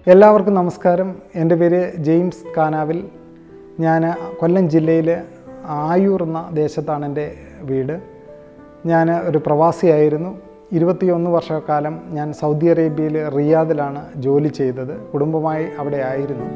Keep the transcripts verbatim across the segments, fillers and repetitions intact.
എല്ലാവർക്കും നമസ്കാരം. എൻ്റെ പേര് ജെയിംസ് കാനാവിൽ. ഞാൻ കൊല്ലം ജില്ലയിൽ ആയൂർ എന്ന ദേശത്താണ് എൻ്റെ വീട്. ഞാൻ ഒരു പ്രവാസിയായിരുന്നു. ഇരുപത്തിയൊന്ന് വർഷക്കാലം ഞാൻ സൗദി അറേബ്യയിൽ റിയാദിലാണ് ജോലി ചെയ്തത്. കുടുംബമായി അവിടെ ആയിരുന്നു.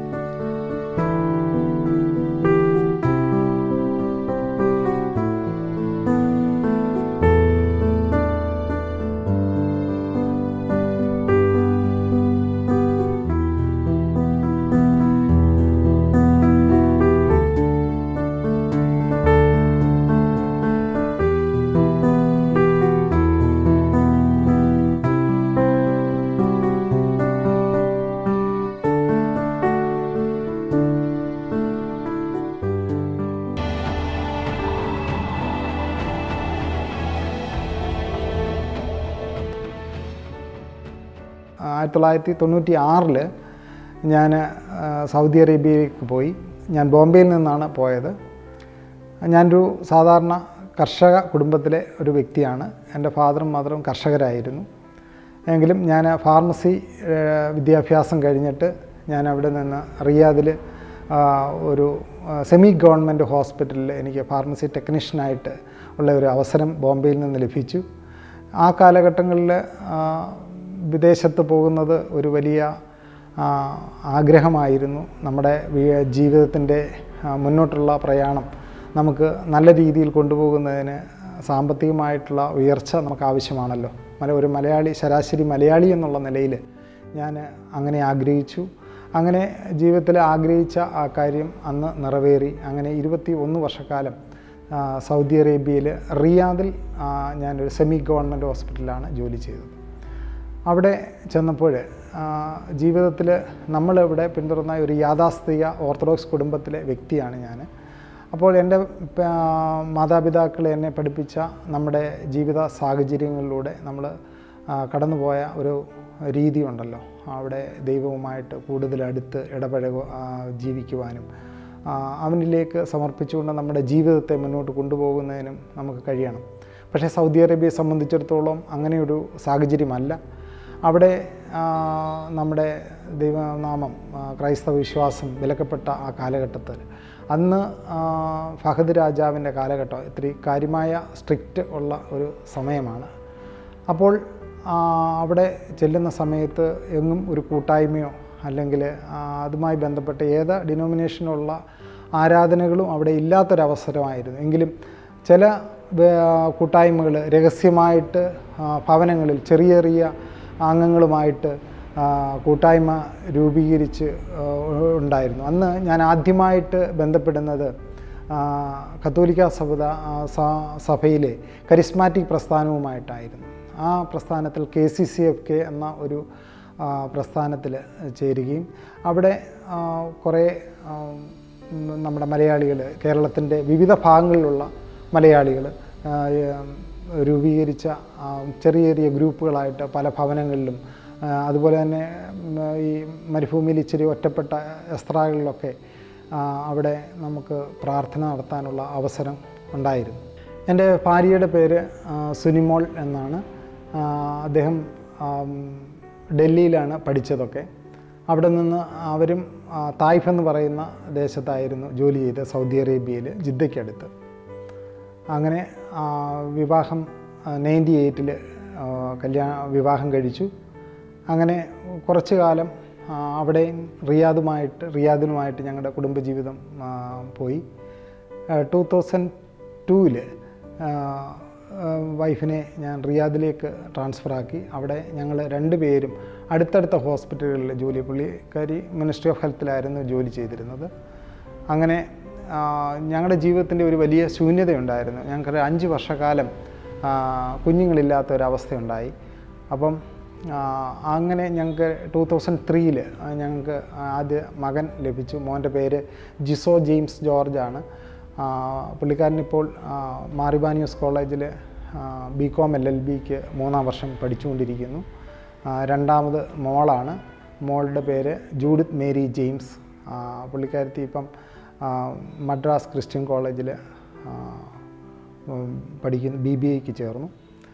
ആയിരത്തി തൊള്ളായിരത്തി തൊണ്ണൂറ്റി ആറിൽ ഞാൻ സൗദി അറേബ്യയിലേക്ക് പോയി. ഞാൻ ബോംബെയിൽ നിന്നാണ് പോയത്. ഞാനൊരു സാധാരണ കർഷക കുടുംബത്തിലെ ഒരു വ്യക്തിയാണ്. എൻ്റെ ഫാദറും മദറും കർഷകരായിരുന്നു. എങ്കിലും ഞാൻ ഫാർമസി വിദ്യാഭ്യാസം കഴിഞ്ഞിട്ട് ഞാൻ അവിടെ നിന്ന് റിയാദിൽ ഒരു സെമി ഗവൺമെൻറ് ഹോസ്പിറ്റലിൽ എനിക്ക് ഫാർമസി ടെക്നീഷ്യനായിട്ട് ഉള്ള ഒരു അവസരം ബോംബെയിൽ നിന്ന് ലഭിച്ചു. ആ കാലഘട്ടങ്ങളിൽ വിദേശത്ത് പോകുന്നത് ഒരു വലിയ ആഗ്രഹമായിരുന്നു. നമ്മുടെ ജീവിതത്തിൻ്റെ മുന്നോട്ടുള്ള പ്രയാണം നമുക്ക് നല്ല രീതിയിൽ കൊണ്ടുപോകുന്നതിന് സാമ്പത്തികമായിട്ടുള്ള ഉയർച്ച നമുക്ക് ആവശ്യമാണല്ലോ. ഒരു മലയാളി, ശരാശരി മലയാളി എന്നുള്ള നിലയിൽ ഞാൻ അങ്ങനെ ആഗ്രഹിച്ചു. അങ്ങനെ ജീവിതത്തിൽ ആഗ്രഹിച്ച ആ കാര്യം അന്ന് നിറവേറി. അങ്ങനെ ഇരുപത്തി ഒന്ന് വർഷക്കാലം സൗദി അറേബ്യയിൽ റിയാദിൽ ഞാനൊരു സെമി ഗവൺമെൻറ് ഹോസ്പിറ്റലിലാണ് ജോലി ചെയ്തത്. അവിടെ ചെന്നപ്പോൾ ജീവിതത്തിൽ നമ്മളിവിടെ പിന്തുടർന്ന ഒരു യാഥാസ്ഥിതിക ഓർത്തഡോക്സ് കുടുംബത്തിലെ വ്യക്തിയാണ് ഞാൻ. അപ്പോൾ എൻ്റെ മാതാപിതാക്കൾ എന്നെ പഠിപ്പിച്ച നമ്മുടെ ജീവിത സാഹചര്യങ്ങളിലൂടെ നമ്മൾ കടന്നുപോയ ഒരു രീതി ഉണ്ടല്ലോ. അവിടെ ദൈവവുമായിട്ട് കൂടുതൽ അടുത്ത് ഇടപഴക ജീവിക്കുവാനും അവനിലേക്ക് സമർപ്പിച്ചുകൊണ്ട് നമ്മുടെ ജീവിതത്തെ മുന്നോട്ട് കൊണ്ടുപോകുന്നതിനും നമുക്ക് കഴിയണം. പക്ഷേ സൗദി അറേബ്യയെ സംബന്ധിച്ചിടത്തോളം അങ്ങനെയൊരു സാഹചര്യമല്ല. അവിടെ നമ്മുടെ ദൈവനാമം, ക്രൈസ്തവ വിശ്വാസം വിലക്കപ്പെട്ട ആ കാലഘട്ടത്തിൽ അന്ന് ഫഹദ് രാജാവിൻ്റെ കാലഘട്ടം ഇത്തിരി കാര്യമായ സ്ട്രിക്റ്റ് ഉള്ള ഒരു സമയമാണ്. അപ്പോൾ അവിടെ ചെല്ലുന്ന സമയത്ത് എങ്ങും ഒരു കൂട്ടായ്മയോ അല്ലെങ്കിൽ അതുമായി ബന്ധപ്പെട്ട ഏത് ഡിനോമിനേഷനുള്ള ആരാധനകളും അവിടെ ഇല്ലാത്തൊരവസരമായിരുന്നു. എങ്കിലും ചില കൂട്ടായ്മകൾ രഹസ്യമായിട്ട് ഭവനങ്ങളിൽ ചെറിയ ചെറിയ അംഗങ്ങളുമായിട്ട് കൂട്ടായ്മ രൂപീകരിച്ച് ഉണ്ടായിരുന്നു. അന്ന് ഞാൻ ആദ്യമായിട്ട് ബന്ധപ്പെടുന്നത് കത്തോലിക്ക സഭ സഭയിലെ കരിസ്മാറ്റിക് പ്രസ്ഥാനവുമായിട്ടായിരുന്നു. ആ പ്രസ്ഥാനത്തിൽ K C C F K എന്ന ഒരു പ്രസ്ഥാനത്തിൽ ചേരുകയും അവിടെ കുറേ നമ്മുടെ മലയാളികൾ, കേരളത്തിൻ്റെ വിവിധ ഭാഗങ്ങളിലുള്ള മലയാളികൾ രൂപീകരിച്ച ചെറിയ ചെറിയ ഗ്രൂപ്പുകളായിട്ട് പല ഭവനങ്ങളിലും, അതുപോലെ തന്നെ ഈ മരുഭൂമിയിൽ ഇച്ചിരി ഒറ്റപ്പെട്ട എസ്ത്രാകളിലൊക്കെ അവിടെ നമുക്ക് പ്രാർത്ഥന നടത്താനുള്ള അവസരം ഉണ്ടായിരുന്നു. എൻ്റെ ഭാര്യയുടെ പേര് സുനിമോൾ എന്നാണ്. അദ്ദേഹം ഡൽഹിയിലാണ് പഠിച്ചതൊക്കെ. അവിടെ നിന്ന് അവരും തായ്ഫ് എന്ന് പറയുന്ന ദേശത്തായിരുന്നു ജോലി ചെയ്ത്, സൗദി അറേബ്യയിൽ ജിദ്ദയ്ക്കടുത്ത്. അങ്ങനെ വിവാഹം നയൻറ്റി എയ്റ്റിൽ കല്യാണ വിവാഹം കഴിച്ചു. അങ്ങനെ കുറച്ച് കാലം അവിടെയും റിയാദുമായിട്ട് റിയാദിനുമായിട്ട് ഞങ്ങളുടെ കുടുംബജീവിതം പോയി. ടു തൗസൻഡ് ടൂവിൽ വൈഫിനെ ഞാൻ റിയാദിലേക്ക് ട്രാൻസ്ഫറാക്കി. അവിടെ ഞങ്ങൾ രണ്ട് പേരും അടുത്തടുത്ത ഹോസ്പിറ്റലുകളിൽ ജോലി, പുള്ളിക്കാരി മിനിസ്ട്രി ഓഫ് ഹെൽത്തിലായിരുന്നു ജോലി ചെയ്തിരുന്നത്. അങ്ങനെ ഞങ്ങളുടെ ജീവിതത്തിൻ്റെ ഒരു വലിയ ശൂന്യതയുണ്ടായിരുന്നു. ഞങ്ങൾക്ക് അഞ്ച് വർഷക്കാലം കുഞ്ഞുങ്ങളില്ലാത്ത ഒരവസ്ഥയുണ്ടായി. അപ്പം അങ്ങനെ ഞങ്ങൾക്ക് ടു തൗസൻഡ് ത്രീയിൽ ഞങ്ങൾക്ക് ആദ്യ മകൻ ലഭിച്ചു. മോൻ്റെ പേര് ജിസോ ജെയിംസ് ജോർജാണ്. പുള്ളിക്കാരനിപ്പോൾ മാറിബാനിയോസ് കോളേജിൽ ബി കോം എൽ എൽ ബിക്ക് മൂന്നാം വർഷം പഠിച്ചുകൊണ്ടിരിക്കുന്നു. രണ്ടാമത് മോളാണ്. മോളുടെ പേര് ജൂഡിത്ത് മേരി ജെയിംസ്. പുള്ളിക്കാരത്തി ഇപ്പം മദ്രാസ് ക്രിസ്ത്യൻ കോളേജിൽ പഠിക്കുന്നു, ബി ബി എക്ക് ചേർന്നു.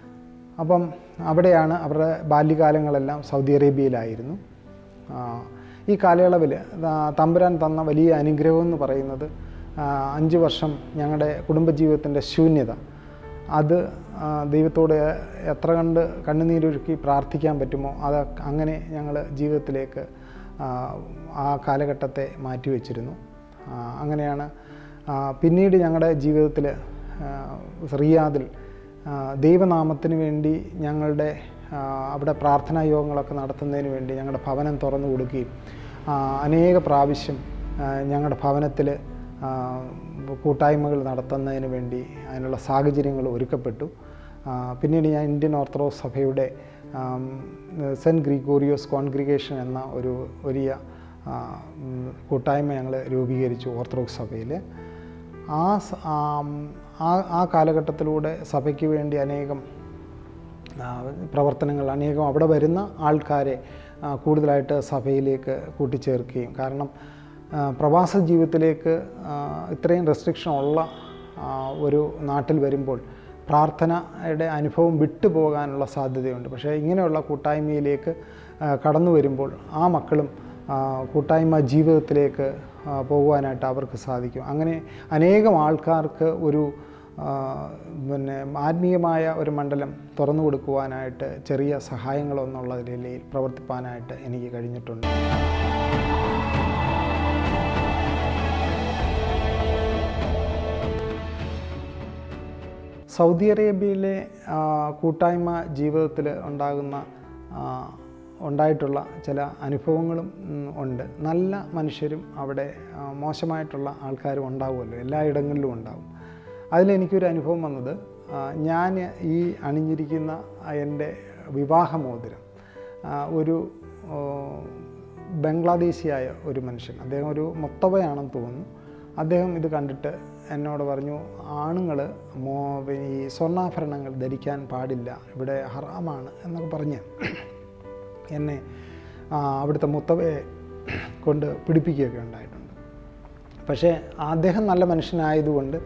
അപ്പം അവിടെയാണ് അവരുടെ ബാല്യകാലങ്ങളെല്ലാം സൗദി അറേബ്യയിലായിരുന്നു. ഈ കാലയളവിൽ തമ്പുരാൻ തന്ന വലിയ അനുഗ്രഹം എന്ന് പറയുന്നത് അഞ്ച് വർഷം ഞങ്ങളുടെ കുടുംബജീവിതത്തിൻ്റെ ശൂന്യത, അത് ദൈവത്തോട് എത്ര കണ്ട് കണ്ണുനീരൊഴുക്കി പ്രാർത്ഥിക്കാൻ പറ്റുമോ അത് അങ്ങനെ ഞങ്ങൾ ജീവിതത്തിലേക്ക് ആ കാലഘട്ടത്തെ മാറ്റിവെച്ചിരുന്നു. അങ്ങനെയാണ് പിന്നീട് ഞങ്ങളുടെ ജീവിതത്തിൽ റിയാദിൽ ദൈവനാമത്തിന് വേണ്ടി ഞങ്ങളുടെ അവിടെ പ്രാർത്ഥനാ യോഗങ്ങളൊക്കെ നടത്തുന്നതിന് വേണ്ടി ഞങ്ങളുടെ ഭവനം തുറന്നു കൊടുക്കുകയും അനേക പ്രാവശ്യം ഞങ്ങളുടെ ഭവനത്തിൽ കൂട്ടായ്മകൾ നടത്തുന്നതിന് വേണ്ടി അതിനുള്ള സാഹചര്യങ്ങൾ ഒരുക്കപ്പെട്ടു. പിന്നീട് ഞാൻ ഇന്ത്യൻ ഓർത്തഡോക്സ് സഭയുടെ സെൻറ്റ് ഗ്രിഗോറിയോസ് കോൺഗ്രിഗേഷൻ എന്ന ഒരു വലിയ കൂട്ടായ്മ ഞങ്ങൾ രൂപീകരിച്ചു ഓർത്തഡോക്സ് സഭയിൽ. ആ ആ കാലഘട്ടത്തിലൂടെ സഭയ്ക്ക് വേണ്ടി അനേകം പ്രവർത്തനങ്ങൾ, അനേകം അവിടെ വരുന്ന ആൾക്കാരെ കൂടുതലായിട്ട് സഭയിലേക്ക് കൂട്ടിച്ചേർക്കുകയും, കാരണം പ്രവാസ ജീവിതത്തിലേക്ക് ഇത്രയും റെസ്ട്രിക്ഷൻ ഉള്ള ഒരു നാട്ടിൽ വരുമ്പോൾ പ്രാർത്ഥനയുടെ അനുഭവം വിട്ടുപോകാനുള്ള സാധ്യതയുണ്ട്. പക്ഷേ ഇങ്ങനെയുള്ള കൂട്ടായ്മയിലേക്ക് കടന്നു വരുമ്പോൾ ആ മക്കളും കൂട്ടായ്മ ജീവിതത്തിലേക്ക് പോകുവാനായിട്ട് അവർക്ക് സാധിക്കും. അങ്ങനെ അനേകം ആൾക്കാർക്ക് ഒരു പിന്നെ ആത്മീയമായ ഒരു മണ്ഡലം തുറന്നു കൊടുക്കുവാനായിട്ട് ചെറിയ സഹായങ്ങളെന്നുള്ള നിലയിൽ പ്രവർത്തിപ്പാനായിട്ട് എനിക്ക് കഴിഞ്ഞിട്ടുണ്ട്. സൗദി അറേബ്യയിലെ കൂട്ടായ്മ ജീവിതത്തിൽ ഉണ്ടാകുന്ന ഉണ്ടായിട്ടുള്ള ചില അനുഭവങ്ങളും ഉണ്ട്. നല്ല മനുഷ്യരും അവിടെ മോശമായിട്ടുള്ള ആൾക്കാരും ഉണ്ടാവുമല്ലോ, എല്ലായിടങ്ങളിലും ഉണ്ടാവും. അതിലെനിക്കൊരു അനുഭവം വന്നത്, ഞാൻ ഈ അണിഞ്ഞിരിക്കുന്ന എൻ്റെ വിവാഹമോതിരം ഒരു ബംഗ്ലാദേശിയായ ഒരു മനുഷ്യൻ, അദ്ദേഹം ഒരു മൊത്തവയാണെന്ന് തോന്നുന്നു, അദ്ദേഹം ഇത് കണ്ടിട്ട് എന്നോട് പറഞ്ഞു, ആണുങ്ങൾ മോ ഈ സ്വർണ്ണാഭരണങ്ങൾ ധരിക്കാൻ പാടില്ല, ഇവിടെ ഹറാമാണ് എന്നൊക്കെ പറഞ്ഞ് എന്നെ അവിടുത്തെ മുത്തവയെ കൊണ്ട് പിടിപ്പിക്കുകയൊക്കെ ഉണ്ടായിട്ടുണ്ട്. പക്ഷേ അദ്ദേഹം നല്ല മനുഷ്യനായതുകൊണ്ട്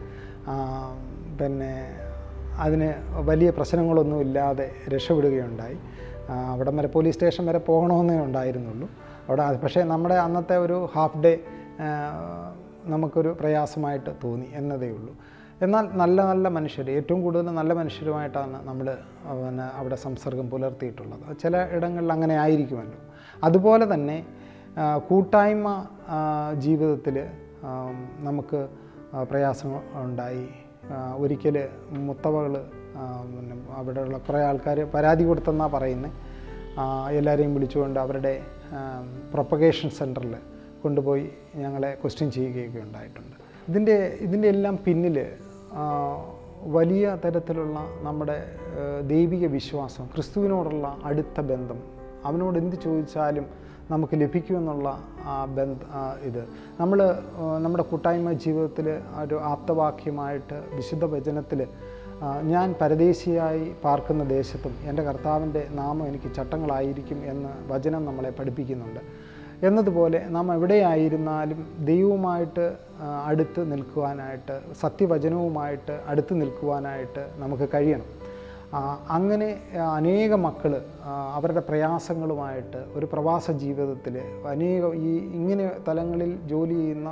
പിന്നെ അതിന് വലിയ പ്രശ്നങ്ങളൊന്നും ഇല്ലാതെ രക്ഷപ്പെടുകയുണ്ടായി. അവിടെ വരെ പോലീസ് സ്റ്റേഷൻ വരെ പോകണമെന്നേ ഉണ്ടായിരുന്നുള്ളൂ അവിടെ. പക്ഷേ നമ്മുടെ അന്നത്തെ ഒരു ഹാഫ് ഡേ നമുക്കൊരു പ്രയാസമായിട്ട് തോന്നി എന്നതേ ഉള്ളൂ. എന്നാൽ നല്ല നല്ല മനുഷ്യർ, ഏറ്റവും കൂടുതൽ നല്ല മനുഷ്യരുമായിട്ടാണ് നമ്മൾ പിന്നെ അവിടെ സംസർഗം പുലർത്തിയിട്ടുള്ളത്. ചില ഇടങ്ങളിൽ അങ്ങനെ ആയിരിക്കുമല്ലോ. അതുപോലെ തന്നെ കൂട്ടായ്മ ജീവിതത്തിൽ നമുക്ക് പ്രയാസങ്ങൾ ഉണ്ടായി. ഒരിക്കൽ മുത്തവകൾ പിന്നെ അവിടെയുള്ള കുറേ ആൾക്കാർ പരാതി കൊടുത്തെന്നാണ് പറയുന്നത്. എല്ലാവരെയും വിളിച്ചുകൊണ്ട് അവരുടെ പ്രൊപ്പഗേഷൻ സെൻറ്ററിൽ കൊണ്ടുപോയി ഞങ്ങളെ ക്വസ്റ്റ്യൻ ചെയ്യുകയൊക്കെ ഉണ്ടായിട്ടുണ്ട്. ഇതിൻ്റെ ഇതിൻ്റെ എല്ലാം പിന്നിൽ വലിയ തരത്തിലുള്ള നമ്മുടെ ദൈവിക വിശ്വാസം, ക്രിസ്തുവിനോടുള്ള അടുത്ത ബന്ധം, അവനോട് എന്ത് ചോദിച്ചാലും നമുക്ക് ലഭിക്കുമെന്നുള്ള ആ ബന്ധ ഇത് നമ്മൾ നമ്മുടെ കൂട്ടായ്മ ജീവിതത്തിൽ ഒരു ആപ്തവാക്യമായിട്ട് വിശുദ്ധ വചനത്തിൽ ഞാൻ പരദേശിയായി പാർക്കുന്ന ദേശത്തും എൻ്റെ കർത്താവിൻ്റെ നാമം എനിക്ക് ചട്ടങ്ങളായിരിക്കും എന്ന് വചനം നമ്മളെ പഠിപ്പിക്കുന്നുണ്ട്. എന്നതുപോലെ നാം എവിടെയായിരുന്നാലും ദൈവവുമായിട്ട് അടുത്ത് നിൽക്കുവാനായിട്ട്, സത്യവചനവുമായിട്ട് അടുത്ത് നിൽക്കുവാനായിട്ട് നമുക്ക് കഴിയണം. അങ്ങനെ അനേക മക്കൾ അവരുടെ പ്രയാസങ്ങളുമായിട്ട് ഒരു പ്രവാസ ജീവിതത്തിൽ അനേക ഈ ഇങ്ങനെ തലങ്ങളിൽ ജോലി ചെയ്യുന്ന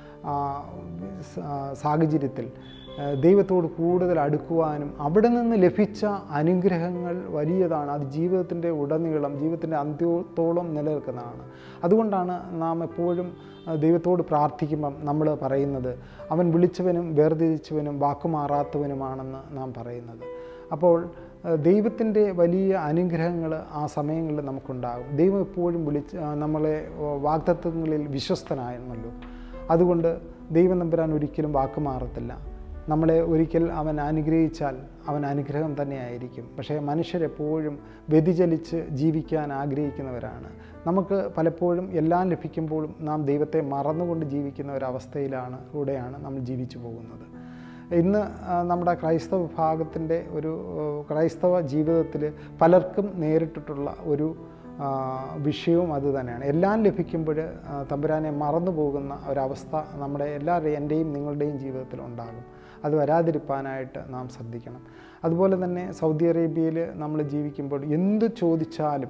സാഹചര്യത്തിൽ ദൈവത്തോട് കൂടുതൽ അടുക്കുവാനും അവിടെ നിന്ന് ലഭിച്ച അനുഗ്രഹങ്ങൾ വലിയതാണ്. അത് ജീവിതത്തിൻ്റെ ഉടനീളം, ജീവിതത്തിൻ്റെ അന്ത്യത്തോളം നിലനിൽക്കുന്നതാണ്. അതുകൊണ്ടാണ് നാം എപ്പോഴും ദൈവത്തോട് പ്രാർത്ഥിക്കുമ്പം നമ്മൾ പറയുന്നത്, അവൻ വിളിച്ചവനും വേർതിരിച്ചവനും വാക്കുമാറാത്തവനുമാണെന്ന് നാം പറയുന്നത്. അപ്പോൾ ദൈവത്തിൻ്റെ വലിയ അനുഗ്രഹങ്ങൾ ആ സമയങ്ങളിൽ നമുക്കുണ്ടാകും. ദൈവം എപ്പോഴും വിളിച്ച് നമ്മളെ വാഗ്ദത്തങ്ങളിൽ വിശ്വസ്തനായിരുന്നല്ലോ. അതുകൊണ്ട് ദൈവം തമ്പുരാൻ ഒരിക്കലും വാക്കുമാറത്തില്ല. നമ്മളെ ഒരിക്കൽ അവൻ അനുഗ്രഹിച്ചാൽ അവൻ അനുഗ്രഹം തന്നെയായിരിക്കും. പക്ഷേ മനുഷ്യരെപ്പോഴും വ്യതിചലിച്ച് ജീവിക്കാൻ ആഗ്രഹിക്കുന്നവരാണ്. നമുക്ക് പലപ്പോഴും എല്ലാം ലഭിക്കുമ്പോഴും നാം ദൈവത്തെ മറന്നുകൊണ്ട് ജീവിക്കുന്ന ഒരവസ്ഥയിലാണ് കൂടെയാണ് നമ്മൾ ജീവിച്ചു പോകുന്നത്. ഇന്ന് നമ്മുടെ ക്രൈസ്തവ വിഭാഗത്തിൻ്റെ ഒരു ക്രൈസ്തവ ജീവിതത്തിൽ പലർക്കും നേരിട്ടിട്ടുള്ള ഒരു വിഷയവും അത് തന്നെയാണ്. എല്ലാം ലഭിക്കുമ്പോൾ തമ്പുരാനെ മറന്നു പോകുന്ന ഒരവസ്ഥ നമ്മുടെ എല്ലാവരുടെയും, എൻ്റെയും നിങ്ങളുടെയും ജീവിതത്തിൽ ഉണ്ടാകും. അത് വരാതിരിക്കാനായിട്ട് നാം ശ്രദ്ധിക്കണം. അതുപോലെ തന്നെ സൗദി അറേബ്യയിൽ നമ്മൾ ജീവിക്കുമ്പോൾ എന്ത് ചോദിച്ചാലും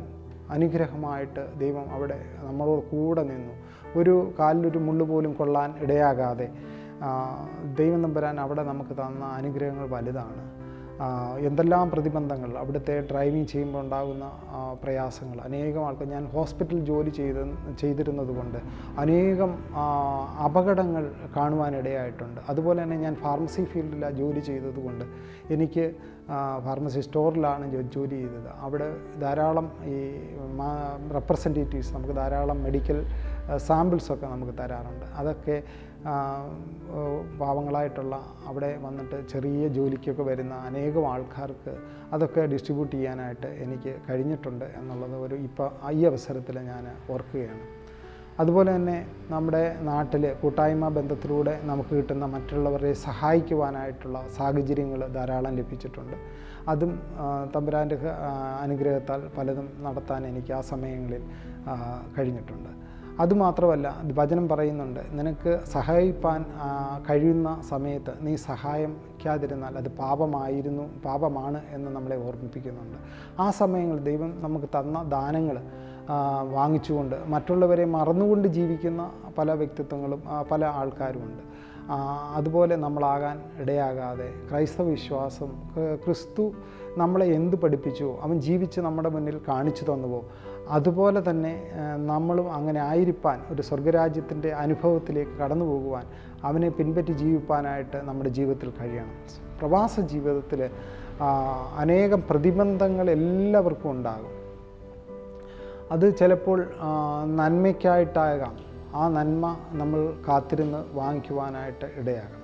അനുഗ്രഹമായിട്ട് ദൈവം അവിടെ നമ്മളോട് കൂടെ നിന്നു. ഒരു കാലിലൊരു മുള്ളു പോലും കൊള്ളാൻ ഇടയാകാതെ ദൈവം തമ്പുരാൻ അവിടെ നമുക്ക് തന്ന അനുഗ്രഹങ്ങൾ വലുതാണ്. എന്തെല്ലാം പ്രതിബന്ധങ്ങൾ, അവിടുത്തെ ഡ്രൈവിംഗ് ചെയ്യുമ്പോൾ ഉണ്ടാകുന്ന പ്രയാസങ്ങൾ, അനേകം ആൾക്കാർ, ഞാൻ ഹോസ്പിറ്റൽ ജോലി ചെയ്ത് ചെയ്തിരുന്നത് കൊണ്ട് അനേകം അപകടങ്ങൾ കാണുവാനിടയായിട്ടുണ്ട്. അതുപോലെ തന്നെ ഞാൻ ഫാർമസി ഫീൽഡിൽ ജോലി ചെയ്തതുകൊണ്ട് എനിക്ക് ഫാർമസി സ്റ്റോറിലാണ് ജോലി ചെയ്തത്. അവിടെ ധാരാളം ഈ റെപ്രസെൻറ്റേറ്റീവ്സ് നമുക്ക് ധാരാളം മെഡിക്കൽ സാമ്പിൾസൊക്കെ നമുക്ക് തരാറുണ്ട്. അതൊക്കെ പാവങ്ങളായിട്ടുള്ള അവിടെ വന്നിട്ട് ചെറിയ ജോലിക്കൊക്കെ വരുന്ന അനേകം ആൾക്കാർക്ക് അതൊക്കെ ഡിസ്ട്രിബ്യൂട്ട് ചെയ്യാനായിട്ട് എനിക്ക് കഴിഞ്ഞിട്ടുണ്ട് എന്നുള്ളത് ഒരു ഇപ്പോൾ ഈ അവസരത്തിൽ ഞാൻ ഓർക്കുകയാണ്. അതുപോലെ തന്നെ നമ്മുടെ നാട്ടിൽ കൂട്ടായ്മ ബന്ധത്തിലൂടെ നമുക്ക് കിട്ടുന്ന മറ്റുള്ളവരെ സഹായിക്കുവാനായിട്ടുള്ള സാഹചര്യങ്ങൾ ധാരാളം ലഭിച്ചിട്ടുണ്ട്. അതും തമ്പുരാൻ്റെ അനുഗ്രഹത്താൽ പലതും നടത്താൻ എനിക്ക് ആ സമയങ്ങളിൽ കഴിഞ്ഞിട്ടുണ്ട്. അതുമാത്രമല്ല, വചനം പറയുന്നുണ്ട്, നിനക്ക് സഹായിപ്പാൻ കഴിയുന്ന സമയത്ത് നീ സഹായിക്കാതിരുന്നാൽ അത് പാപമായിരുന്നു പാപമാണ് എന്ന് നമ്മളെ ഓർമ്മിപ്പിക്കുന്നുണ്ട്. ആ സമയങ്ങളിൽ ദൈവം നമുക്ക് തന്ന ദാനങ്ങൾ വാങ്ങിച്ചുകൊണ്ട് മറ്റുള്ളവരെ മറന്നുകൊണ്ട് ജീവിക്കുന്ന പല വ്യക്തിത്വങ്ങളും പല ആൾക്കാരുമുണ്ട്. അതുപോലെ നമ്മളാകാൻ ഇടയാകാതെ ക്രൈസ്തവ വിശ്വാസം, ക്രിസ്തു നമ്മളെ എന്ത് പഠിപ്പിച്ചുവോ, അവൻ ജീവിച്ച് നമ്മുടെ മുന്നിൽ കാണിച്ചു തന്നുവോ, അതുപോലെ തന്നെ നമ്മളും അങ്ങനെ ആയിരിക്കാൻ, ഒരു സ്വർഗരാജ്യത്തിൻ്റെ അനുഭവത്തിലേക്ക് കടന്നു പോകുവാൻ, അവനെ പിൻപറ്റി ജീവിപ്പാനായിട്ട് നമ്മുടെ ജീവിതത്തിൽ കഴിയണം. പ്രവാസ ജീവിതത്തിൽ അനേകം പ്രതിബന്ധങ്ങൾ എല്ലാവർക്കും ഉണ്ടാകും. അത് ചിലപ്പോൾ നന്മയ്ക്കായിട്ടാകാം. ആ നന്മ നമ്മൾ കാത്തിരുന്ന് വാങ്ങിക്കുവാനായിട്ട് ഇടയാകണം.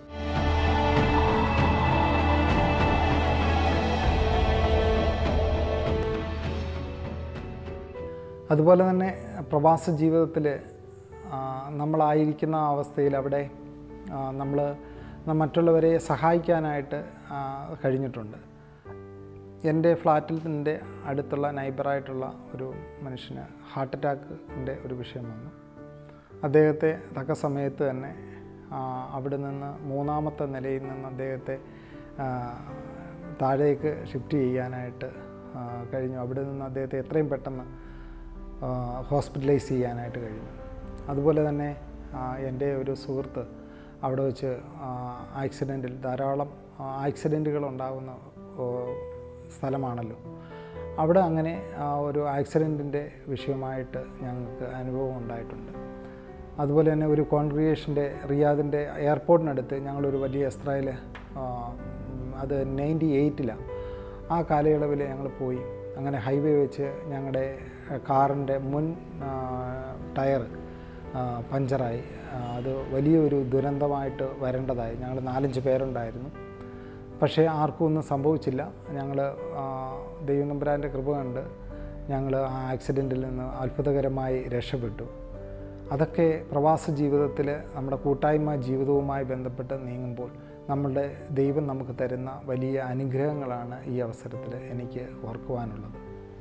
അതുപോലെ തന്നെ പ്രവാസ ജീവിതത്തിൽ നമ്മളായിരിക്കുന്ന അവസ്ഥയിൽ അവിടെ നമ്മൾ മറ്റുള്ളവരെ സഹായിക്കാനായിട്ട് കഴിഞ്ഞിട്ടുണ്ട്. എൻ്റെ ഫ്ലാറ്റിൻ്റെ അടുത്തുള്ള നൈബറായിട്ടുള്ള ഒരു മനുഷ്യന് ഹാർട്ട് അറ്റാക്കിൻ്റെ ഒരു വിഷയം വന്നു. അദ്ദേഹത്തെ തക്ക സമയത്ത് തന്നെ അവിടെ നിന്ന് മൂന്നാമത്തെ നിലയിൽ നിന്ന് അദ്ദേഹത്തെ താഴേക്ക് ഷിഫ്റ്റ് ചെയ്യാനായിട്ട് കഴിഞ്ഞു. അവിടെ നിന്ന് അദ്ദേഹത്തെ എത്രയും പെട്ടെന്ന് ഹോസ്പിറ്റലൈസ് ചെയ്യാനായിട്ട് കഴിഞ്ഞു. അതുപോലെ തന്നെ എൻ്റെ ഒരു സുഹൃത്ത് അവിടെ വെച്ച് ആക്സിഡൻറ്റിൽ, ധാരാളം ആക്സിഡൻറ്റുകൾ ഉണ്ടാകുന്ന സ്ഥലമാണല്ലോ, അവിടെ അങ്ങനെ ഒരു ആക്സിഡൻറ്റിൻ്റെ വിഷയമായിട്ട് ഞങ്ങൾക്ക് അനുഭവം ഉണ്ടായിട്ടുണ്ട്. അതുപോലെ തന്നെ ഒരു കോൺഗ്രിഗേഷൻ്റെ റിയാദിൻ്റെ എയർപോർട്ടിനടുത്ത് ഞങ്ങളൊരു വലിയ ഇസ്രായേൽ, അത് നയൻറ്റി എയ്റ്റിലാണ്, ആ കാലയളവിൽ ഞങ്ങൾ പോയി. അങ്ങനെ ഹൈവേ വെച്ച് ഞങ്ങളുടെ കാറിൻ്റെ മുൻ ടയർ പഞ്ചറായി. അത് വലിയൊരു ദുരന്തമായിട്ട് വരേണ്ടതായി. ഞങ്ങൾ നാലഞ്ച് പേരുണ്ടായിരുന്നു. പക്ഷേ ആർക്കും ഒന്നും സംഭവിച്ചില്ല. ഞങ്ങൾ ദൈവം തമ്പുരാൻ്റെ കൃപ കണ്ട് ഞങ്ങൾ ആ ആക്സിഡൻറ്റിൽ നിന്ന് അത്ഭുതകരമായി രക്ഷപ്പെട്ടു. അതൊക്കെ പ്രവാസ ജീവിതത്തിൽ നമ്മുടെ കൂട്ടായ്മ ജീവിതവുമായി ബന്ധപ്പെട്ട് നീങ്ങുമ്പോൾ നമ്മളുടെ ദൈവം നമുക്ക് തരുന്ന വലിയ അനുഗ്രഹങ്ങളാണ് ഈ അവസരത്തിൽ എനിക്ക് ഓർക്കുവാനുള്ളത്.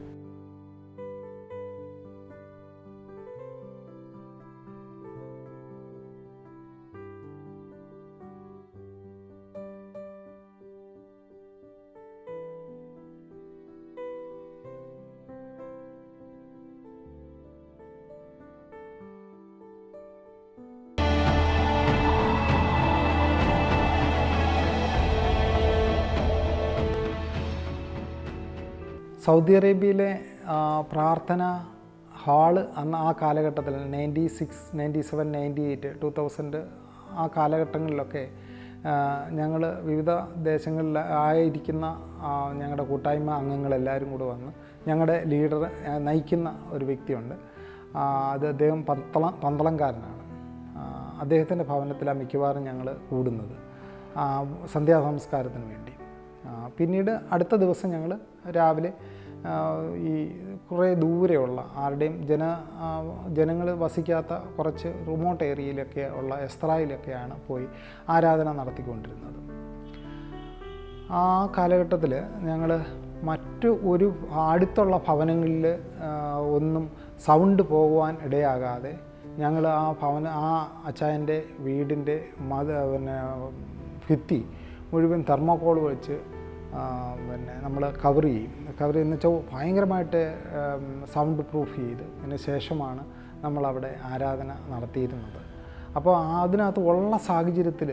സൗദി അറേബ്യയിലെ പ്രാർത്ഥന ഹാള് അന്ന് ആ കാലഘട്ടത്തിൽ ninety six ninety seven ninety eight two thousand ആ കാലഘട്ടങ്ങളിലൊക്കെ ഞങ്ങൾ വിവിധ ദേശങ്ങളിൽ ആയിരിക്കുന്ന ഞങ്ങളുടെ കൂട്ടായ്മ അംഗങ്ങളെല്ലാവരും കൂടെ വന്ന് ഞങ്ങളുടെ ലീഡർ നയിക്കുന്ന ഒരു വ്യക്തിയുണ്ട്. അത് അദ്ദേഹം പന്തളം പന്തളംകാരനാണ്. അദ്ദേഹത്തിൻ്റെ ഭവനത്തിലാണ് മിക്കവാറും ഞങ്ങൾ കൂടുന്നത് സന്ധ്യാസംസ്കാരത്തിന് വേണ്ടി. പിന്നീട് അടുത്ത ദിവസം ഞങ്ങൾ രാവിലെ ഈ കുറേ ദൂരെയുള്ള ആരുടെയും ജന ജനങ്ങൾ വസിക്കാത്ത കുറച്ച് റിമോട്ട് ഏരിയയിലൊക്കെ ഉള്ള എസ്രായിലൊക്കെയാണ് പോയി ആരാധന നടത്തിക്കൊണ്ടിരുന്നത്. ആ കാലഘട്ടത്തിൽ ഞങ്ങൾ മറ്റു ഒരു അടുത്തുള്ള ഭവനങ്ങളിൽ ഒന്നും സൗണ്ട് പോകുവാൻ ഇടയാകാതെ ഞങ്ങൾ ആ ഭവന ആ അച്ചായൻ്റെ വീടിൻ്റെ മത പിന്നെ ഭിത്തി മുഴുവൻ തെർമോക്കോൾ വെച്ച് പിന്നെ നമ്മൾ കവർ ചെയ്യും. കവർ ചെയ്യുന്ന വെച്ചാൽ ഭയങ്കരമായിട്ട് സൗണ്ട് പ്രൂഫ് ചെയ്ത് അതിന് ശേഷമാണ് നമ്മളവിടെ ആരാധന നടത്തിയിരുന്നത്. അപ്പോൾ അതിനകത്ത് ഉള്ള സാഹചര്യത്തിൽ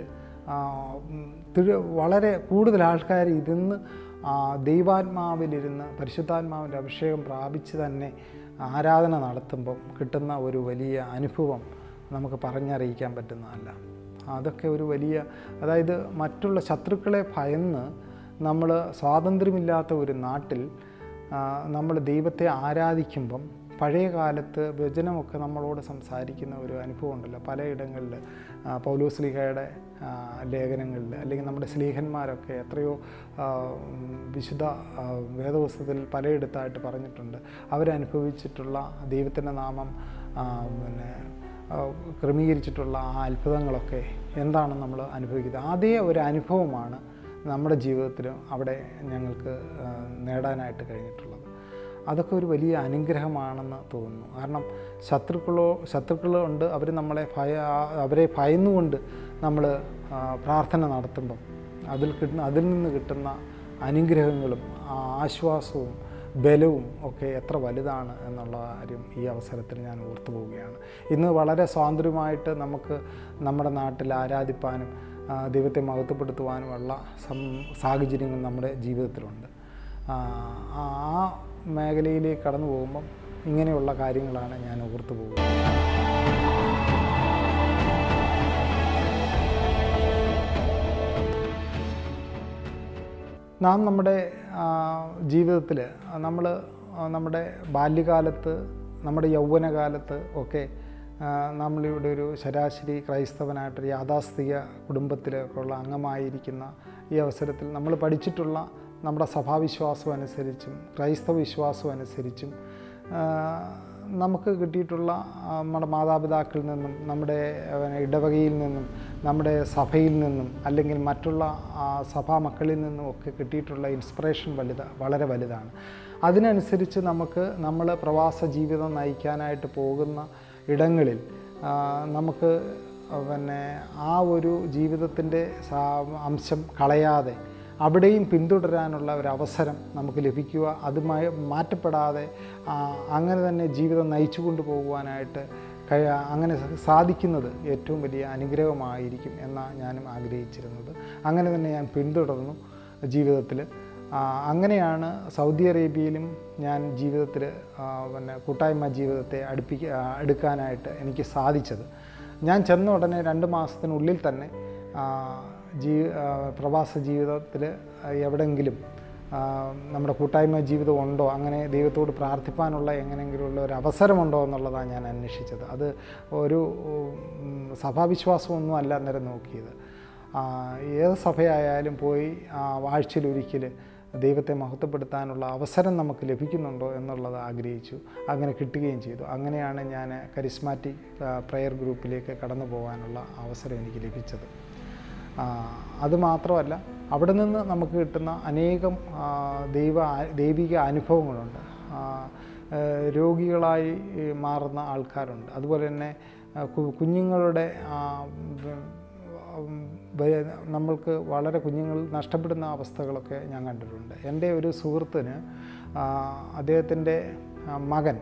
വളരെ കൂടുതൽ ആൾക്കാർ ഇരുന്ന് ദൈവാത്മാവിലിരുന്ന് പരിശുദ്ധാത്മാവിൻ്റെ അഭിഷേകം പ്രാപിച്ച് തന്നെ ആരാധന നടത്തുമ്പം കിട്ടുന്ന ഒരു വലിയ അനുഭവം നമുക്ക് പറഞ്ഞറിയിക്കാൻ പറ്റുന്നതല്ല. അതൊക്കെ ഒരു വലിയ, അതായത് മറ്റുള്ള ശത്രുക്കളെ ഭയന്ന് നമ്മൾ സ്വാതന്ത്ര്യമില്ലാത്ത ഒരു നാട്ടിൽ നമ്മൾ ദൈവത്തെ ആരാധിക്കുമ്പം പഴയ കാലത്ത് വചനമൊക്കെ നമ്മളോട് സംസാരിക്കുന്ന ഒരു അനുഭവം ഉണ്ടല്ലോ പലയിടങ്ങളിൽ. പൗലോസ് ശ്ലീഹയുടെ ലേഖനങ്ങളിൽ അല്ലെങ്കിൽ നമ്മുടെ ശ്ലീഹന്മാരൊക്കെ എത്രയോ വിശുദ്ധ വേദപുസ്തകത്തിൽ പലയിടത്തായിട്ട് പറഞ്ഞിട്ടുണ്ട്. അവരനുഭവിച്ചിട്ടുള്ള ദൈവത്തിൻ്റെ നാമം പിന്നെ ക്രമീകരിച്ചിട്ടുള്ള ആ അത്ഭുതങ്ങളൊക്കെ എന്താണെന്ന് നമ്മൾ അനുഭവിക്കുന്നത്. അതേ ഒരു അനുഭവമാണ് നമ്മുടെ ജീവിതത്തിലും അവിടെ ഞങ്ങൾക്ക് നേടാനായിട്ട് കഴിഞ്ഞിട്ടുള്ളത്. അതൊക്കെ ഒരു വലിയ അനുഗ്രഹമാണെന്ന് തോന്നുന്നു. കാരണം ശത്രുക്കളോ ശത്രുക്കളുണ്ട്, അവർ നമ്മളെ ഭയ അവരെ ഭയന്നുകൊണ്ട് നമ്മൾ പ്രാർത്ഥന നടത്തുമ്പം അതിൽ കിട്ടുന്ന അതിൽ നിന്ന് കിട്ടുന്ന അനുഗ്രഹങ്ങളും ആശ്വാസവും ബലവും ഒക്കെ എത്ര വലുതാണ് എന്നുള്ള കാര്യം ഈ അവസരത്തിൽ ഞാൻ ഓർത്തു പോവുകയാണ്. ഇന്ന് വളരെ സ്വാതന്ത്ര്യമായിട്ട് നമുക്ക് നമ്മുടെ നാട്ടിൽ ആരാധിപ്പാനും ദൈവത്തെ മഹത്വപ്പെടുത്തുവാനുമുള്ള സം സാഹചര്യങ്ങൾ നമ്മുടെ ജീവിതത്തിലുണ്ട്. ആ മേഖലയിലേക്ക് കടന്നു പോകുമ്പം ഇങ്ങനെയുള്ള കാര്യങ്ങളാണ് ഞാൻ ഓർത്തു പോകുന്നത്. നാം നമ്മുടെ ജീവിതത്തിൽ നമ്മൾ നമ്മുടെ ബാല്യകാലത്ത് നമ്മുടെ യൗവനകാലത്ത് ഒക്കെ നമ്മളിവിടെ ഒരു ശരാശരി ക്രൈസ്തവനായിട്ടൊരു യാഥാസ്ഥിക കുടുംബത്തിലൊക്കെയുള്ള അംഗമായിരിക്കുന്ന ഈ അവസരത്തിൽ നമ്മൾ പഠിച്ചിട്ടുള്ള നമ്മുടെ സഭാവിശ്വാസം അനുസരിച്ചും ക്രൈസ്തവ വിശ്വാസം അനുസരിച്ചും നമുക്ക് കിട്ടിയിട്ടുള്ള നമ്മുടെ മാതാപിതാക്കളിൽ നിന്നും നമ്മുടെ ഇടവകയിൽ നിന്നും നമ്മുടെ സഭയിൽ നിന്നും അല്ലെങ്കിൽ മറ്റുള്ള സഭാ മക്കളിൽ നിന്നും ഒക്കെ കിട്ടിയിട്ടുള്ള ഇൻസ്പിറേഷൻ വലുത വളരെ വലുതാണ്. അതിനനുസരിച്ച് നമുക്ക് നമ്മൾ പ്രവാസ ജീവിതം നയിക്കാനായിട്ട് പോകുന്ന ഇടങ്ങളിൽ നമുക്ക് പിന്നെ ആ ഒരു ജീവിതത്തിൻ്റെ അംശം കളയാതെ അവിടെയും പിന്തുടരാനുള്ള ഒരു അവസരം നമുക്ക് ലഭിക്കുക, അതുമായി മാറ്റപ്പെടാതെ അങ്ങനെ തന്നെ ജീവിതം നയിച്ചു കൊണ്ടുപോകുവാനായിട്ട് അങ്ങനെ സാധിക്കുന്നത് ഏറ്റവും വലിയ അനുഗ്രഹമായിരിക്കും എന്നാണ് ഞാനും ആഗ്രഹിച്ചിരുന്നത്. അങ്ങനെ തന്നെ ഞാൻ പിന്തുടർന്നു ജീവിതത്തിൽ. അങ്ങനെയാണ് സൗദി അറേബ്യയിലും ഞാൻ ജീവിതത്തിൽ പിന്നെ കൂട്ടായ്മ ജീവിതത്തെ അടുപ്പിക്ക എടുക്കാനായിട്ട് എനിക്ക് സാധിച്ചത്. ഞാൻ ചെന്ന ഉടനെ രണ്ട് മാസത്തിനുള്ളിൽ തന്നെ ജീ പ്രവാസ ജീവിതത്തിൽ എവിടെയെങ്കിലും നമ്മുടെ കൂട്ടായ്മ ജീവിതം ഉണ്ടോ, അങ്ങനെ ദൈവത്തോട് പ്രാർത്ഥിപ്പാനുള്ള എങ്ങനെയെങ്കിലുമുള്ള ഒരു അവസരമുണ്ടോ എന്നുള്ളതാണ് ഞാൻ അന്വേഷിച്ചത്. അത് ഒരു സഭാവിശ്വാസമൊന്നും അല്ല അന്നേരം നോക്കിയത്. ഏത് സഭയായാലും പോയി ആഴ്ചയിലൊരിക്കൽ ദൈവത്തെ മഹത്വപ്പെടുത്താനുള്ള അവസരം നമുക്ക് ലഭിക്കുന്നുണ്ടോ എന്നുള്ളത് ആഗ്രഹിച്ചു. അങ്ങനെ കിട്ടുകയും ചെയ്തു. അങ്ങനെയാണ് ഞാൻ കരിസ്മാറ്റിക് പ്രയർ ഗ്രൂപ്പിലേക്ക് കടന്നു പോകാനുള്ള അവസരം എനിക്ക് ലഭിച്ചത്. അതുമാത്രമല്ല, അവിടെ നിന്ന് നമുക്ക് കിട്ടുന്ന അനേകം ദൈവ ദൈവിക അനുഭവങ്ങളുണ്ട്. രോഗികളായി മാറുന്ന ആൾക്കാരുണ്ട്. അതുപോലെ തന്നെ കുഞ്ഞുങ്ങളുടെ നമ്മൾക്ക് വളരെ കുഞ്ഞുങ്ങൾ നഷ്ടപ്പെടുന്ന അവസ്ഥകളൊക്കെ ഞാൻ കണ്ടിട്ടുണ്ട്. എൻ്റെ ഒരു സുഹൃത്തിന് അദ്ദേഹത്തിൻ്റെ മകൻ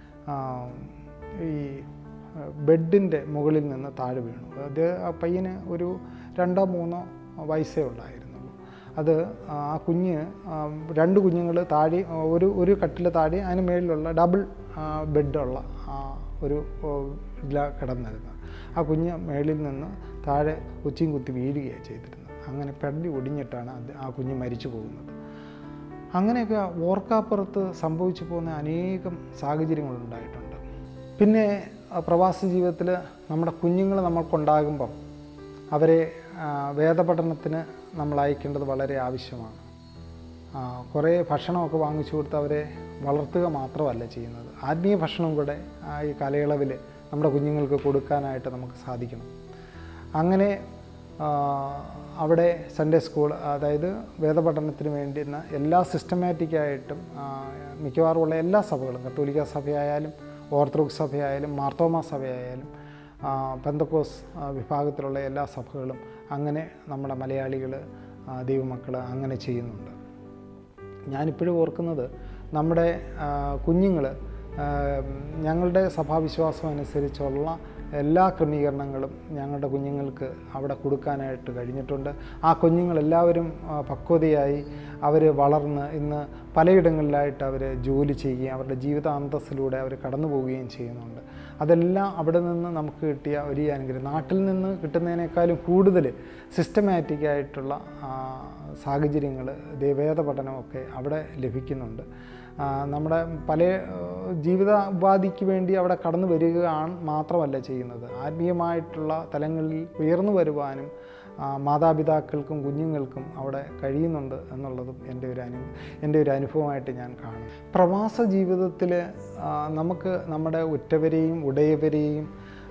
ഈ ബെഡിൻ്റെ മുകളിൽ നിന്ന് താഴെ വീണു. അത് ആ പയ്യന് ഒരു രണ്ടോ മൂന്നോ വയസ്സേ ഉണ്ടായിരുന്നുള്ളൂ. അത് ആ കുഞ്ഞ് രണ്ട് കുഞ്ഞുങ്ങൾ താഴെ ഒരു ഒരു കട്ടിൽ താഴെ അതിന് മേളിലുള്ള ഡബിൾ ബെഡുള്ള ഒരു കിടന്നിരുന്നത്. ആ കുഞ്ഞ് മേളിൽ നിന്ന് താഴെ ഉച്ചയും കുത്തി വീഴുകയാണ് ചെയ്തിരുന്നത്. അങ്ങനെ പെടലി ഒടിഞ്ഞിട്ടാണ് അത് ആ കുഞ്ഞ് മരിച്ചു പോകുന്നത്. അങ്ങനെയൊക്കെ ഓർക്കാപ്പുറത്ത് സംഭവിച്ചു പോകുന്ന അനേകം സാഹചര്യങ്ങളുണ്ടായിട്ടുണ്ട്. പിന്നെ പ്രവാസ ജീവിതത്തിൽ നമ്മുടെ കുഞ്ഞുങ്ങൾ നമ്മൾക്കുണ്ടാകുമ്പം അവരെ വേദപഠനത്തിന് നമ്മൾ അയക്കേണ്ടത് വളരെ ആവശ്യമാണ്. കുറേ ഭക്ഷണമൊക്കെ വാങ്ങിച്ചു കൊടുത്ത് അവരെ വളർത്തുക മാത്രമല്ല ചെയ്യുന്നത്, ആത്മീയ ഭക്ഷണം കൂടെ ഈ കാലയളവിൽ നമ്മുടെ കുഞ്ഞുങ്ങൾക്ക് കൊടുക്കാനായിട്ട് നമുക്ക് സാധിക്കണം. അങ്ങനെ അവിടെ സൺഡേ സ്കൂൾ, അതായത് വേദപഠനത്തിന് വേണ്ടുന്ന എല്ലാ സിസ്റ്റമാറ്റിക്കായിട്ടും മിക്കവാറുമുള്ള എല്ലാ സഭകളും, കത്തോലിക്ക സഭയായാലും ഓർത്തഡോക്സ് സഭയായാലും മാർത്തോമാ സഭയായാലും പെന്തക്കോസ് വിഭാഗത്തിലുള്ള എല്ലാ സഭകളും അങ്ങനെ നമ്മുടെ മലയാളികൾ ദൈവമക്കൾ അങ്ങനെ ചെയ്യുന്നുണ്ട്. ഞാനിപ്പോഴും ഓർക്കുന്നത് നമ്മുടെ കുഞ്ഞുങ്ങൾ ഞങ്ങളുടെ സഭാവിശ്വാസം അനുസരിച്ചുള്ള എല്ലാ ക്രമീകരണങ്ങളും ഞങ്ങളുടെ കുഞ്ഞുങ്ങൾക്ക് അവിടെ കൊടുക്കാനായിട്ട് കഴിഞ്ഞിട്ടുണ്ട്. ആ കുഞ്ഞുങ്ങളെല്ലാവരും പക്വതയായി അവർ വളർന്ന് ഇന്ന് പലയിടങ്ങളിലായിട്ട് അവർ ജോലി ചെയ്യുകയും അവരുടെ ജീവിത അന്തസ്സിലൂടെ അവർ കടന്നു പോവുകയും ചെയ്യുന്നുണ്ട്. അതെല്ലാം അവിടെ നിന്ന് നമുക്ക് കിട്ടിയ വലിയ അനുഗ്രഹം. നാട്ടിൽ നിന്ന് കിട്ടുന്നതിനേക്കാളും കൂടുതൽ സിസ്റ്റമാറ്റിക്കായിട്ടുള്ള സാഹചര്യങ്ങൾ, വേദ പഠനമൊക്കെ അവിടെ ലഭിക്കുന്നുണ്ട്. നമ്മുടെ പല ജീവിത ഉപാധിക്ക് വേണ്ടി അവിടെ കടന്നു വരികയാണ് മാത്രമല്ല ചെയ്യുന്നത്, ആത്മീയമായിട്ടുള്ള തലങ്ങളിൽ ഉയർന്നു വരുവാനും മാതാപിതാക്കൾക്കും കുഞ്ഞുങ്ങൾക്കും അവിടെ കഴിയുന്നുണ്ട് എന്നുള്ളതും എൻ്റെ ഒരു അനു എൻ്റെ ഒരു അനുഭവമായിട്ട് ഞാൻ കാണും. പ്രവാസ ജീവിതത്തിൽ നമുക്ക് നമ്മുടെ ഉറ്റവരെയും ഉടയവരെയും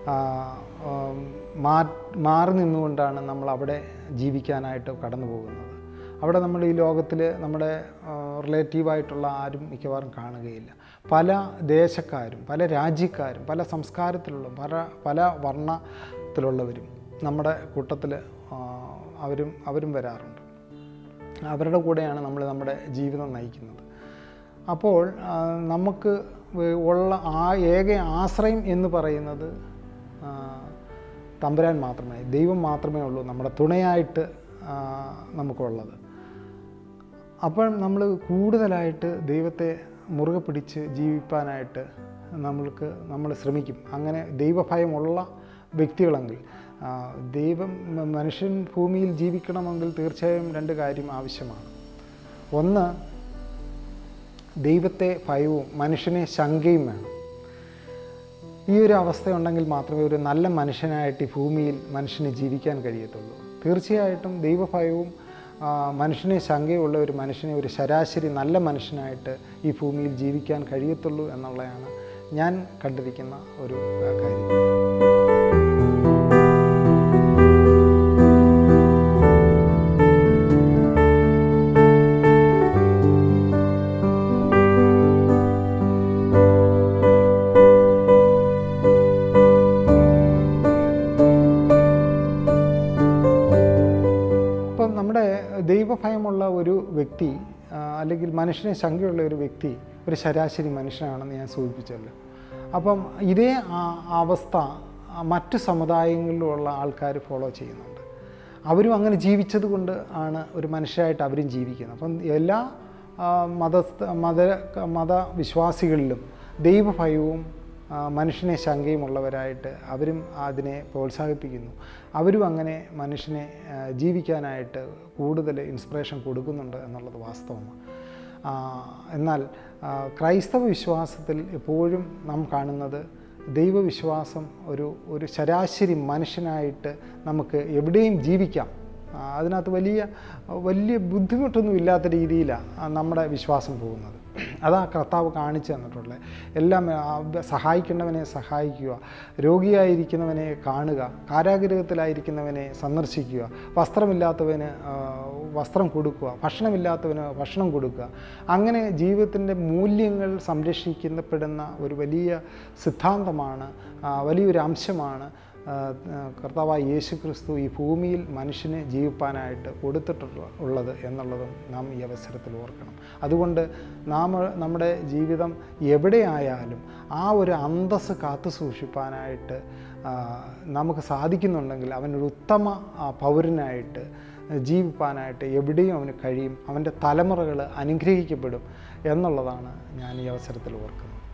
മാറി നിന്നുകൊണ്ടാണ് നമ്മൾ അവിടെ ജീവിക്കാനായിട്ട് കടന്നു പോകുന്നത്. അവിടെ നമ്മൾ ഈ ലോകത്തിൽ നമ്മുടെ റിലേറ്റീവായിട്ടുള്ള ആരും മിക്കവാറും കാണുകയില്ല. പല ദേശക്കാരും പല രാജ്യക്കാരും പല സംസ്കാരത്തിലുള്ള പല പല വർണ്ണത്തിലുള്ളവരും നമ്മുടെ കൂട്ടത്തിൽ അവരും അവരും വരാറുണ്ട്. അവരുടെ കൂടെയാണ് നമ്മൾ നമ്മുടെ ജീവിതം നയിക്കുന്നത്. അപ്പോൾ നമുക്ക് ഉള്ള ആ ഏക ആശ്രയം എന്ന് പറയുന്നത് തമ്പുരാൻ മാത്രമേ, ദൈവം മാത്രമേ ഉള്ളൂ നമ്മുടെ തുണയായിട്ട് നമുക്കുള്ളത്. അപ്പോൾ നമ്മൾ കൂടുതലായിട്ട് ദൈവത്തെ മുറുകെ പിടിച്ച് ജീവിപ്പാനായിട്ട് നമ്മൾക്ക് നമ്മൾ ശ്രമിക്കും. അങ്ങനെ ദൈവഭയമുള്ള വ്യക്തികളെങ്കിൽ, ദൈവം മനുഷ്യൻ ഭൂമിയിൽ ജീവിക്കണമെങ്കിൽ തീർച്ചയായും രണ്ട് കാര്യം ആവശ്യമാണ്. ഒന്ന്, ദൈവത്തെ ഭയവും മനുഷ്യനെ ശങ്കയും വേണം. ഈ ഒരു അവസ്ഥയുണ്ടെങ്കിൽ മാത്രമേ ഒരു നല്ല മനുഷ്യനായിട്ട് ഈ ഭൂമിയിൽ മനുഷ്യന് ജീവിക്കാൻ കഴിയത്തുള്ളൂ. തീർച്ചയായിട്ടും ദൈവഭയവും മനുഷ്യനെ ശങ്കയുള്ള ഒരു മനുഷ്യനെ ഒരു ശരാശരി നല്ല മനുഷ്യനായിട്ട് ഈ ഭൂമിയിൽ ജീവിക്കാൻ കഴിയത്തുള്ളൂ എന്നുള്ളതാണ് ഞാൻ കണ്ടിരിക്കുന്ന ഒരു കാര്യം. ദൈവഭയമുള്ള ഒരു വ്യക്തി അല്ലെങ്കിൽ മനുഷ്യനെ ശങ്കയുള്ള ഒരു വ്യക്തി ഒരു ശരാശരി മനുഷ്യനാണെന്ന് ഞാൻ സൂചിപ്പിച്ചല്ലോ. അപ്പം ഇതേ അവസ്ഥ മറ്റു സമുദായങ്ങളിലുള്ള ആൾക്കാർ ഫോളോ ചെയ്യുന്നുണ്ട്. അവരും അങ്ങനെ ജീവിച്ചത് കൊണ്ട് ആണ് ഒരു മനുഷ്യരായിട്ട് അവരും ജീവിക്കുന്നത്. അപ്പം എല്ലാ മതസ്ഥ മത മതവിശ്വാസികളിലും ദൈവഭയവും മനുഷ്യനെ ശങ്കയുമുള്ളവരായിട്ട് അവരും അതിനെ പ്രോത്സാഹിപ്പിക്കുന്നു. അവരും അങ്ങനെ മനുഷ്യനെ ജീവിക്കാനായിട്ട് കൂടുതൽ ഇൻസ്പിറേഷൻ കൊടുക്കുന്നുണ്ട് എന്നുള്ളത് വാസ്തവമാണ്. എന്നാൽ ക്രൈസ്തവ വിശ്വാസത്തിൽ എപ്പോഴും നാം കാണുന്നത് ദൈവവിശ്വാസം ഒരു ഒരു ശരാശരി മനുഷ്യനായിട്ട് നമുക്ക് എവിടെയും ജീവിക്കാം, അതിനകത്ത് വലിയ വലിയ ബുദ്ധിമുട്ടൊന്നും ഇല്ലാത്ത രീതിയിലാണ് നമ്മുടെ വിശ്വാസം പോകുന്നത്. അതാ കർത്താവ് കാണിച്ചു തന്നിട്ടുള്ളത്. എല്ലാം സഹായിക്കേണ്ടവനെ സഹായിക്കുക, രോഗിയായിരിക്കുന്നവനെ കാണുക, കാരാഗൃഹത്തിലായിരിക്കുന്നവനെ സന്ദർശിക്കുക, വസ്ത്രമില്ലാത്തവന് വസ്ത്രം കൊടുക്കുക, ഭക്ഷണമില്ലാത്തവന് ഭക്ഷണം കൊടുക്കുക. അങ്ങനെ ജീവിതത്തിൻ്റെ മൂല്യങ്ങൾ സംരക്ഷിക്കപ്പെടുന്ന ഒരു വലിയ സിദ്ധാന്തമാണ്, വലിയൊരു അംശമാണ് കർത്താവായ യേശു ക്രിസ്തു ഈ ഭൂമിയിൽ മനുഷ്യനെ ജീവിപ്പാനായിട്ട് കൊടുത്തിട്ടുള്ളത് എന്നുള്ളതും നാം ഈ അവസരത്തിൽ ഓർക്കണം. അതുകൊണ്ട് നാം നമ്മുടെ ജീവിതം എവിടെയായാലും ആ ഒരു അന്തസ്സ് കാത്തു സൂക്ഷിപ്പാനായിട്ട് നമുക്ക് സാധിക്കുന്നുണ്ടെങ്കിൽ അവനൊരു ഉത്തമ പൗരനായിട്ട് ജീവിപ്പാനായിട്ട് എവിടെയും അവന് കഴിയും. അവൻ്റെ തലമുറകൾ അനുഗ്രഹിക്കപ്പെടും എന്നുള്ളതാണ് ഞാൻ ഈ അവസരത്തിൽ ഓർക്കുന്നത്.